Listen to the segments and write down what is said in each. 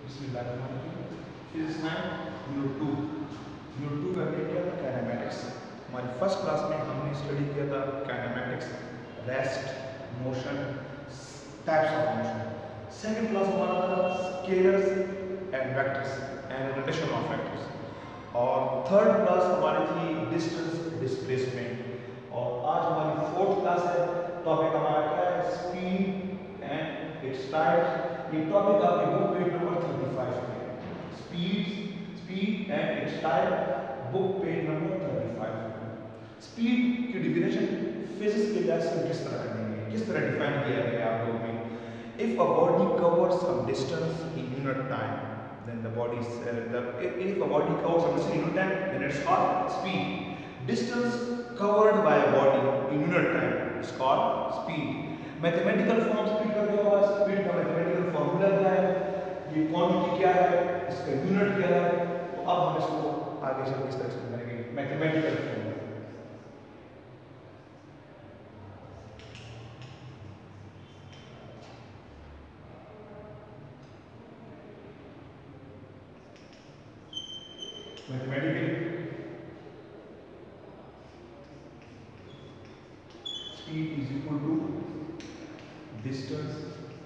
बिस्मिल्लाहिर्रहमानिर्रहीम। Physics 9 unit 2 का क्या था? काइनेमैटिक्स। हमारी फर्स्ट क्लास में हमने स्टडी किया था kinematics, rest, motion, types of motion. Second class हमारा था scalars and vectors and rotation of vectors. और थर्ड क्लास हमारी थी डिस्टेंस डिस्प्लेसमेंट। और आज हमारी फोर्थ क्लास है। टॉपिक हमारा क्या है? Speed and its types. ये टॉपिक आपके बुक पेज नंबर 35 पे है। Speed and its type, book page number 35। Speed की डिफिनेशन फिजिक्स के लिहाज से किस तरह करेंगे, किस तरह डिफाइन किया गया है आप लोगों में? If a body covers some distance in unit time, then the body is if a body covers some distance in unit time, then it's called speed. Distance covered by a body in unit time is called speed. Mathematical form speed का क्या होगा? Speed का mathematical formula क्या है? ये quantity क्या है? इसका यूनिट क्या है? तो अब हम इसको आगे चल किस तरह से करेंगे mathematical formula. Mathematically speed is equal to distance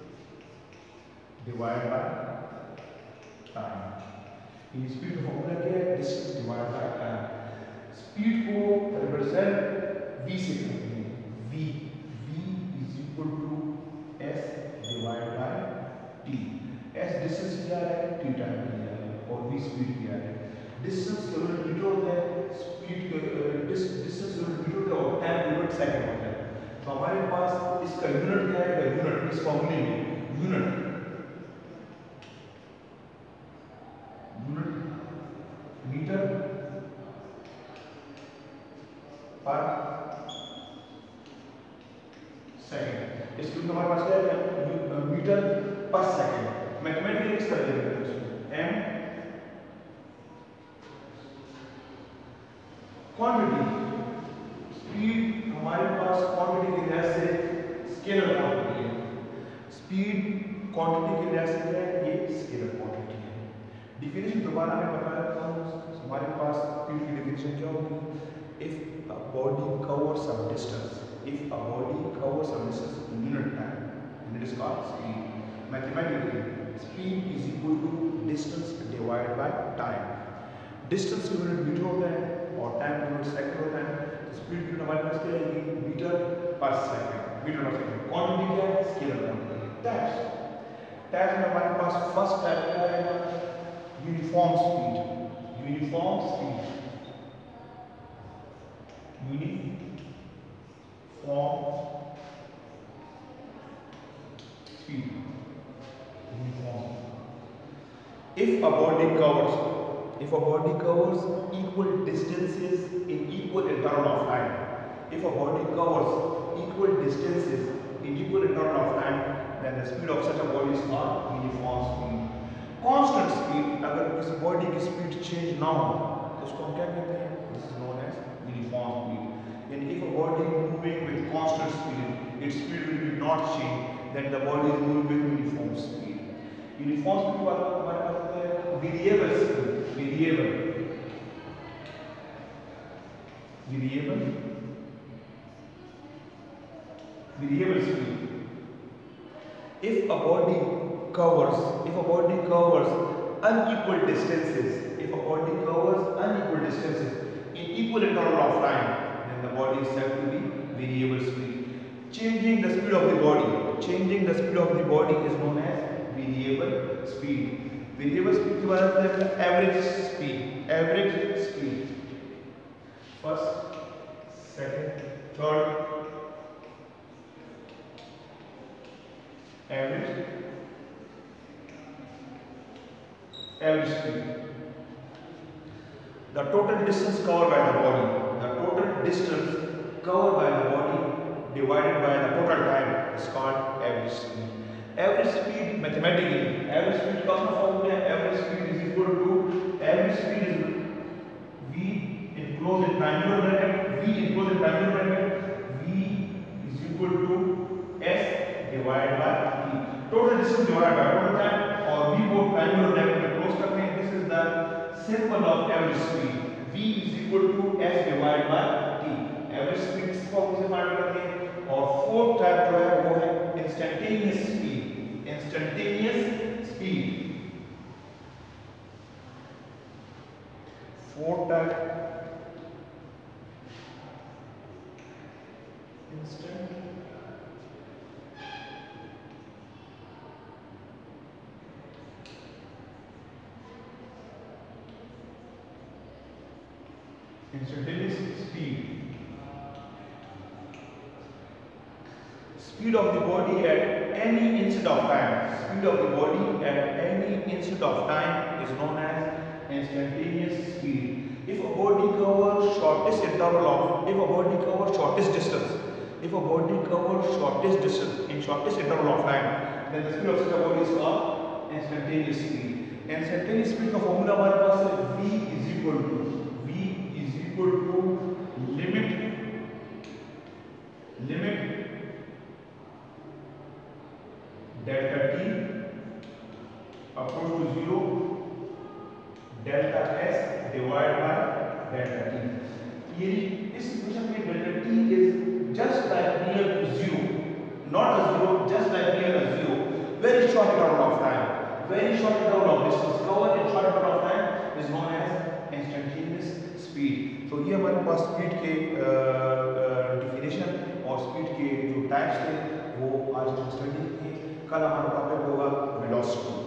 divided by time। ये स्पीड का फॉर्मूला क्या है? Distance divide by time. Speed को रिप्रेजेंट v से करते हैं। v is equal to s divide by t। s distance क्या है? t टाइम किया है। और v स्पीड क्या है? डिस्टेंस का यूनिट मीटर होता है, स्पीड का डिस्टेंस यूनिट मीटर होता है और टाइम यूनिट सेकंड होता है। तो हमारे पास इसका यूनिट क्या है? यूनिट इस फॉर्मूले में यूनिट मीटर पर सेकंड। इसके लिए हमारे पास क्या है? Metre per second. मैथमेटिकली किस तरह लिखते हैं इसको? m quantity. स्पीड हमारे पास क्वांटिटी के लिहाज से स्केलर क्वांटिटी है। स्पीड क्वांटिटी के लिहाज से क्या है? ये स्केलर क्वांटिटी है। डिफिनेशन दोबारा मैं बता देता हूँ। हमारे पास स्पीड की डिफिनेशन क्या होगी? If a body covers some distance, if a body covers some distance in unit time, then it is called speed. Mathematically speed is equal to distance divided by time. Distance unit metre होता है और time unit second होता है। तो speed unit हमारे पास क्या है? Metre per second. Metre per second. Quantity क्या है? Scalar quantity. टाइप्स में हमारे पास फर्स्ट टाइप क्या है? Uniform speed. Uniform speed, uniform speed, uniform. If a body covers equal distances in equal interval of time, if a body covers equal distances in equal interval of time, then the speed of such a body is called uniform speed। Constant speed, अगर किसी body की speed change ना हो तो उसको हम क्या कहते हैं? This is known as uniform speed. यानी if a body moving with constant speed, its speed will be not change, then the body is moving with uniform speed। Uniform speed वाला हमारे पास होता है variable speed. Variable speed. if a body covers unequal distances, if a body covers unequal distances in equal interval of time, then the body is said to be variable speed। Changing the speed of the body is known as variable speed। Variable speed की बात करते हैं average speed, first, second, third, average speed। The total distance covered by the body divided by the total time is called average speed। Average speed mathematically, average speed का अपना formula है। average speed is equal to v enclosed in triangular bracket, v is equal to s divided by t। total distance divided by total time, और v को triangular symbol of average speed v is equal to s divided by t। Average speed इस form से find करते हैं। और fourth type जो है वो है instantaneous speed. Instantaneous speed fourth type instant instantaneous speed of the body at any instant of time। speed of the body at any instant of time is known as instantaneous speed। if a body covers shortest interval of if a body covers shortest distance if a body covers shortest distance in shortest interval of time, then the speed of such a body is called instantaneous speed। instantaneous speed का formula हमारे पास है v is equal to limit delta t approach to 0 delta s divided by delta t। ये इस equation में delta t is just like near to 0, not a 0, just like near a 0, very short interval of time, very short interval of distance covered in short interval of time is known as instantaneous speed। तो ये हमारे पास speed के definition और speed के जो types थे वो आज हम स्टडी किए। कल हमारा टॉपिक होगा वेलोसिटी।